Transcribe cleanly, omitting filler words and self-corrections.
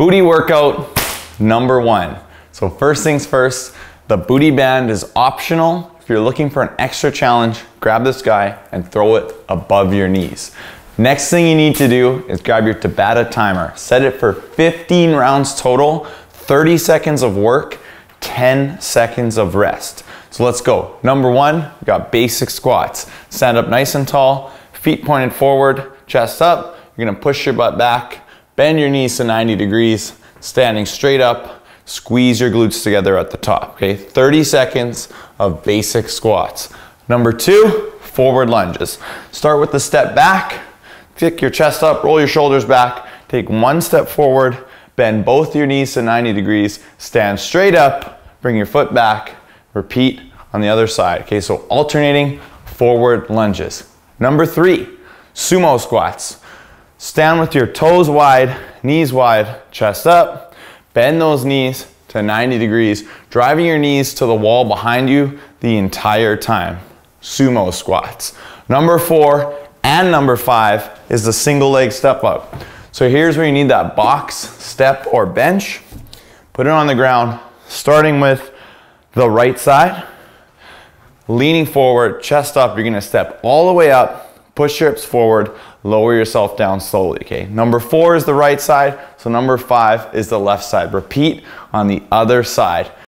Booty workout number 1. So first things first, the booty band is optional. If you're looking for an extra challenge, grab this guy and throw it above your knees. Next thing you need to do is grab your Tabata timer. Set it for 15 rounds total, 30 seconds of work, 10 seconds of rest. So let's go. Number 1, we got basic squats. Stand up nice and tall, feet pointed forward, chest up. You're gonna push your butt back, bend your knees to 90 degrees, standing straight up, squeeze your glutes together at the top, okay? 30 seconds of basic squats. Number 2, forward lunges. Start with the step back, kick your chest up, roll your shoulders back, take one step forward, bend both your knees to 90 degrees, stand straight up, bring your foot back, repeat on the other side, okay? So alternating forward lunges. Number 3, sumo squats. Stand with your toes wide, knees wide, chest up, bend those knees to 90 degrees, driving your knees to the wall behind you the entire time. Sumo squats. Number 4 and number 5 is the single leg step up. So here's where you need that box, step, or bench. Put it on the ground, starting with the right side, leaning forward, chest up. You're gonna step all the way up, push your hips forward, lower yourself down slowly, okay? Number 4 is the right side, so number 5 is the left side. Repeat on the other side.